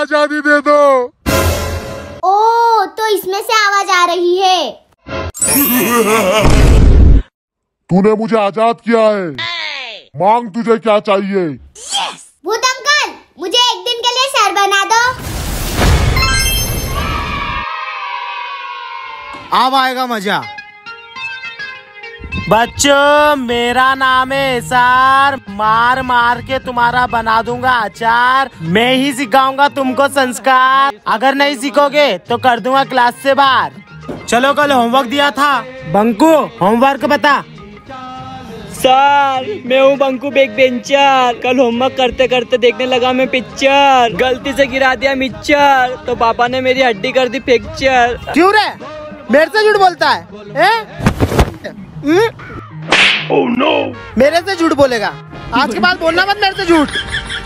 आजादी दे दो। ओ, तो इसमें से आवाज आ रही है। तूने मुझे आजाद किया है, मांग तुझे क्या चाहिए। भूत अंकल, मुझे एक दिन के लिए सर बना दो। अब आएगा मजा। बच्चों, मेरा नाम है एसार। मार मार के तुम्हारा बना दूंगा अचार। मैं ही सिखाऊंगा तुमको संस्कार। अगर नहीं सीखोगे तो कर दूंगा क्लास से बाहर। चलो, कल होमवर्क दिया था। बंकू, होमवर्क बता। सर, मैं हूँ बंकू बैक बेंचर। कल होमवर्क करते करते देखने लगा मैं पिक्चर, गलती से गिरा दिया मिक्सचर, तो पापा ने मेरी हड्डी कर दी फ्रैक्चर। क्यों रे, मेरे से झूठ बोलता है? Oh no! मेरे से झूठ बोलेगा? आज के बाद बोलना मत मेरे से झूठ।